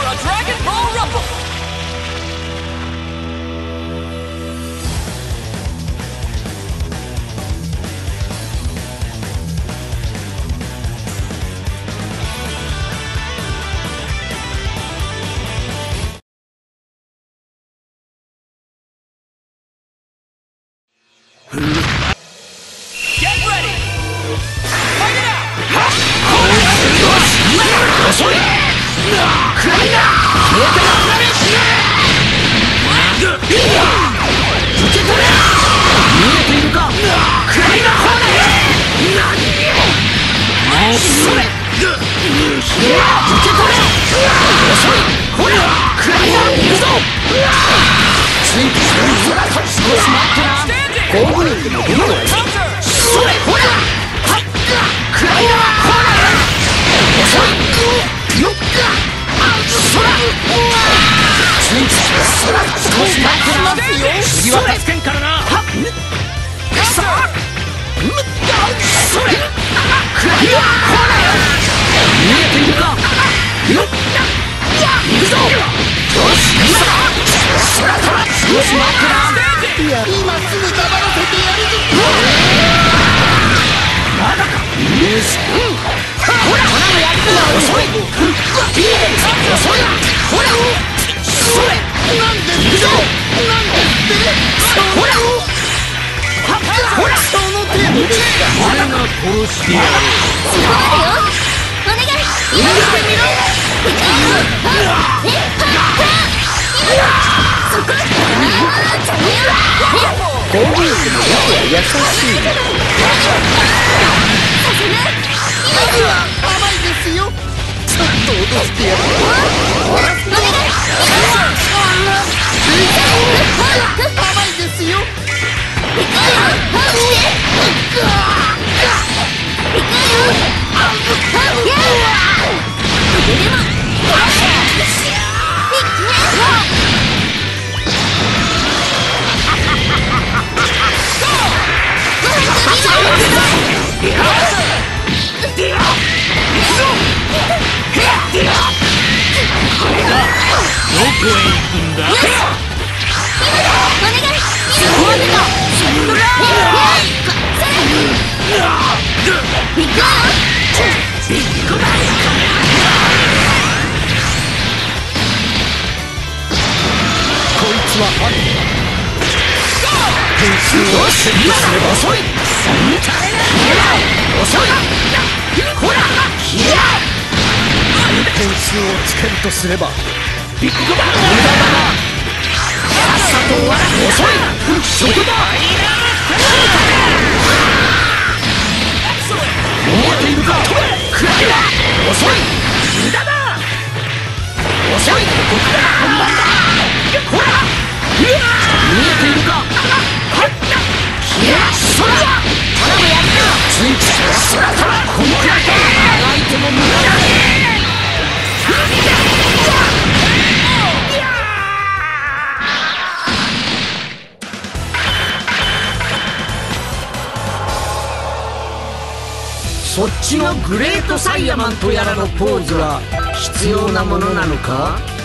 a Dragon Ball Rumble! Get ready! Fight it out!次は助けんからな。見えているか。行くぞ。少し待ってな。いや、今すぐ黙らせてやるぞ。まだか。よし。ほら、ほらもやったな。遅い。遅いな。ほら。それ。なんで行くぞ。なんでってほらほらその程度ですか。俺が殺してやる。すごいよ。お願い今してみろ。そこ攻撃力の優しい。させない甘いですよ。ちょっと脅してやる。お願い甘いですよ。どこへ行くんだ。点数をセットすれば遅い。遅い。ほら点数をつけるとすればビッグバン無駄だな。さっさと終わら遅い。そこだ。思っているか。くらいだ。遅い。無駄だ。遅い。ここから本番だ。ほら見えているか。いやそら花もやるな。ついてそらそらこのくらいか。あがいても無駄だ。そっちのグレートサイヤマンとやらのポーズは必要なものなのか。